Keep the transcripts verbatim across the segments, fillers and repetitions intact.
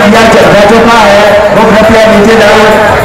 दिया जा चुका है वो कृपया नीचे जाओ।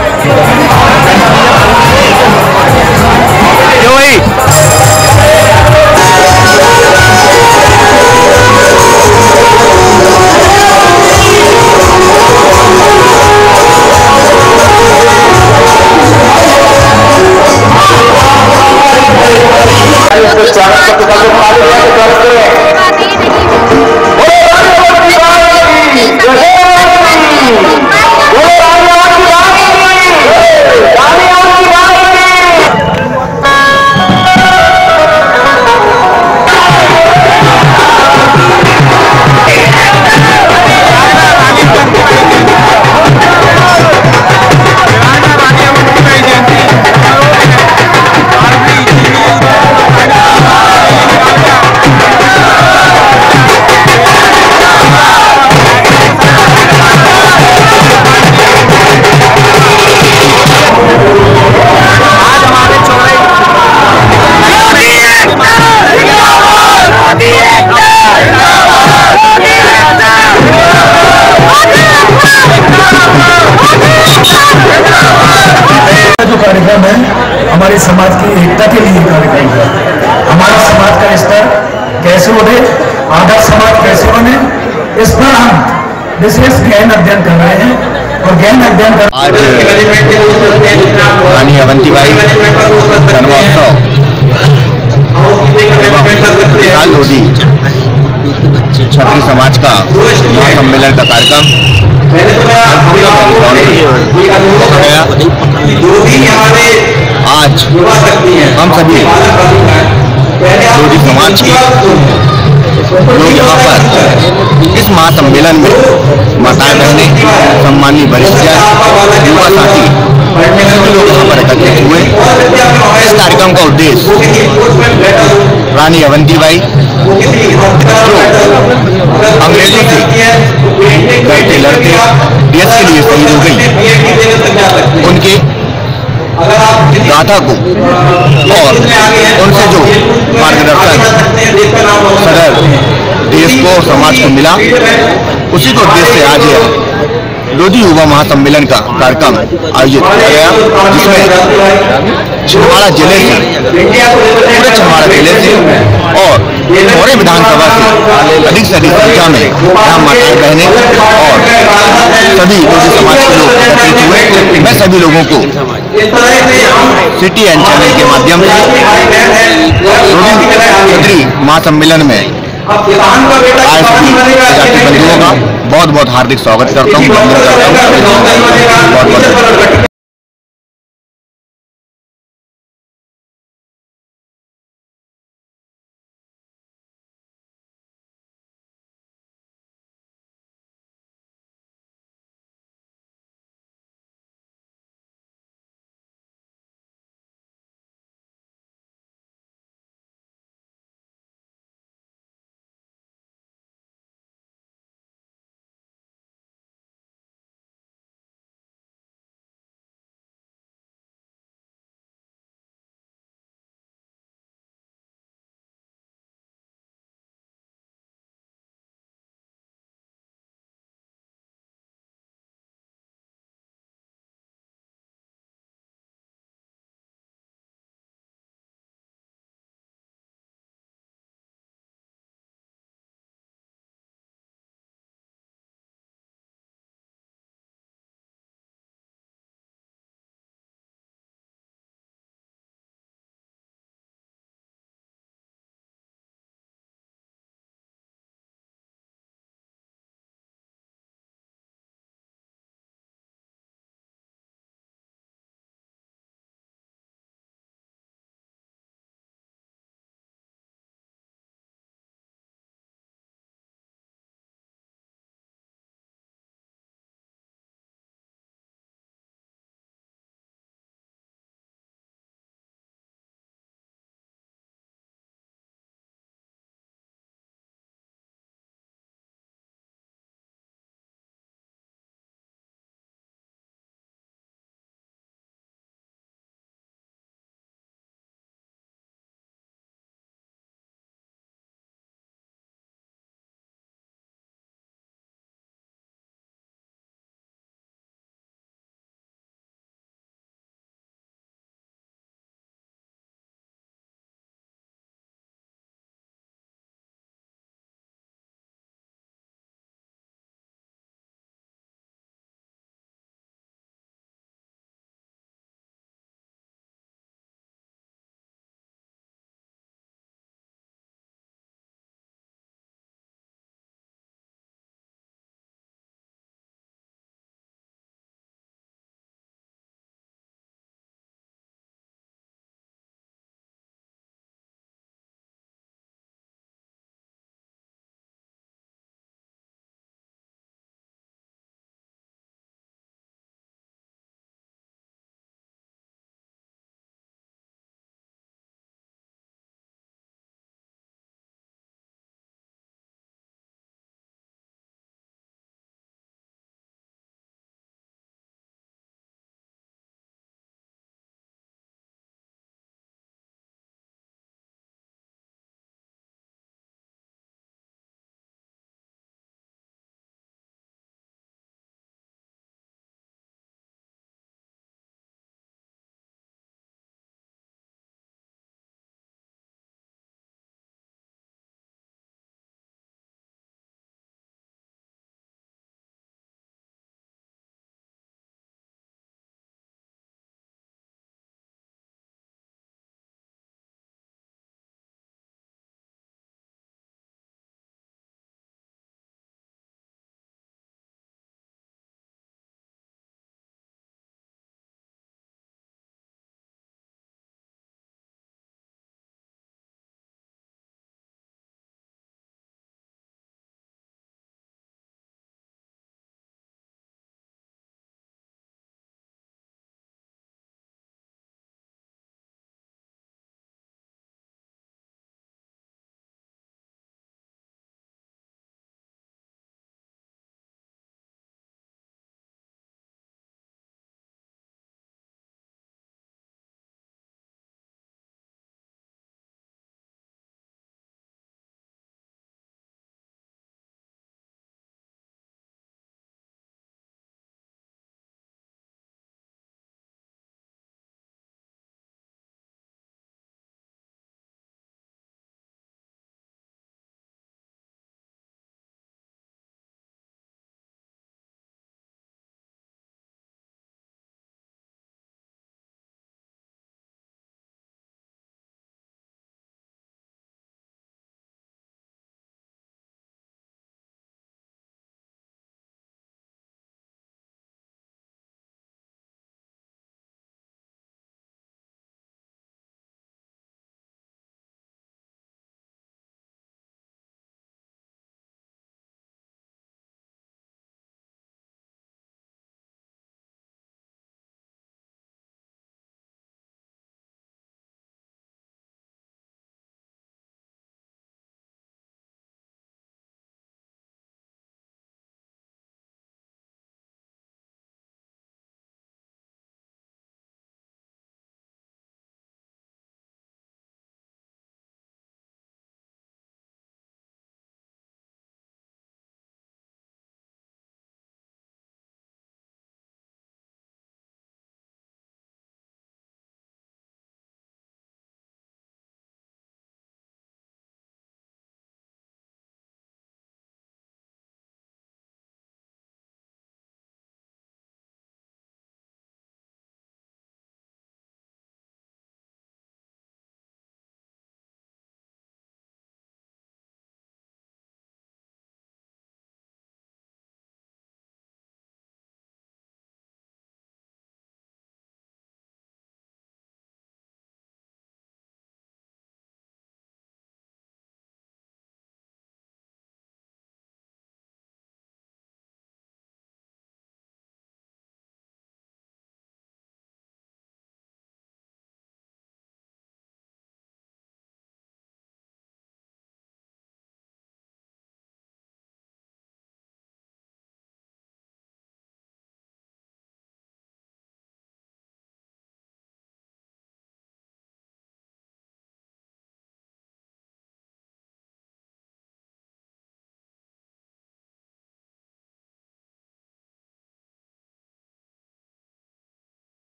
कार्यक्रम है हमारे समाज की एकता के लिए कार्यक्रम है। हमारे समाज का स्तर कैसे बढ़े, आदर्श समाज कैसे बने, इस पर हम विशेष गहन अध्ययन कर रहे हैं और गहन अध्ययन कर आज रानी अवंतीबाई जन्मोत्सव लोधी क्षत्रिय समाज का महासम्मेलन का कार्यक्रम आज हम सभी लोधी समाज के लोग यहाँ पर इस महासम्मेलन में माताएं बहनें, सम्मानीय वरिष्ठ युवा साथी सभी लोग यहाँ पर एकत्रित हुए। इस कार्यक्रम का उद्देश्य रानी अवंतीबाई अंग्रेजों से लड़ते लड़ते देश के लिए शहीद हो गई, उनके गाथा को और उनसे जो मार्गदर्शन सरल देश को और समाज को मिला, उसी को उद्देश्य से आज यह लोधी युवा महासम्मेलन का कार्यक्रम आयोजित किया गया, जिसमें छिंदवाड़ा जिले से पूरे छिंदवाड़ा जिले से और मोरे विधानसभा से अधिक से अधिक संख्या में यहाँ माताएं बहनें और सभी लोधी समाज के लोग एकत्रित हुए। मैं सभी लोगों को सिटी एंड चैनल के माध्यम से लोधी क्षत्रिय महासम्मेलन में आए सभी जाति बंधुओं का बहुत बहुत हार्दिक स्वागत करता हूँ, वंदन करता हूँ। बहुत बहुत